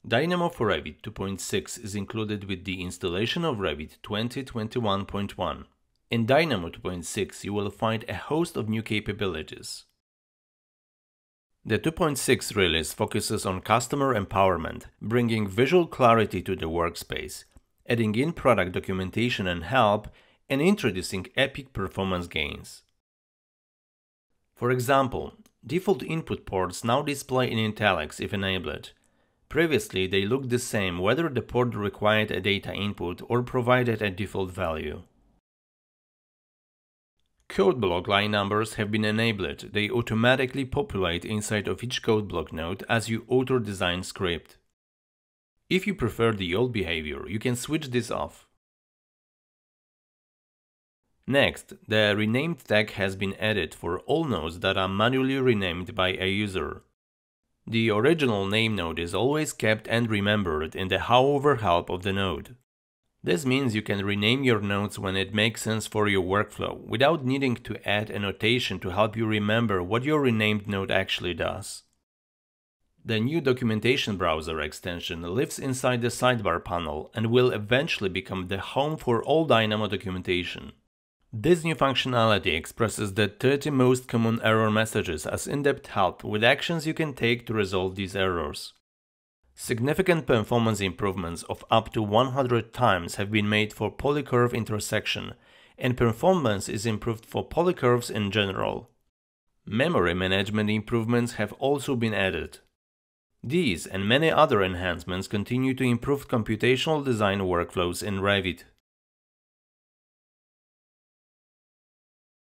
Dynamo for Revit 2.6 is included with the installation of Revit 2021.1. In Dynamo 2.6 you will find a host of new capabilities. The 2.6 release focuses on customer empowerment, bringing visual clarity to the workspace, adding in product documentation and help, and introducing epic performance gains. For example, default input ports now display in italics if enabled. Previously, they looked the same whether the port required a data input or provided a default value. Code block line numbers have been enabled. They automatically populate inside of each code block node as you auto-design script. If you prefer the old behavior, you can switch this off. Next, the renamed tag has been added for all nodes that are manually renamed by a user. The original name node is always kept and remembered in the hover help of the node. This means you can rename your nodes when it makes sense for your workflow, without needing to add a notation to help you remember what your renamed node actually does. The new documentation browser extension lives inside the sidebar panel and will eventually become the home for all Dynamo documentation. This new functionality expresses the 30 most common error messages as in-depth help with actions you can take to resolve these errors. Significant performance improvements of up to 100 times have been made for polycurve intersection, and performance is improved for polycurves in general. Memory management improvements have also been added. These and many other enhancements continue to improve computational design workflows in Revit.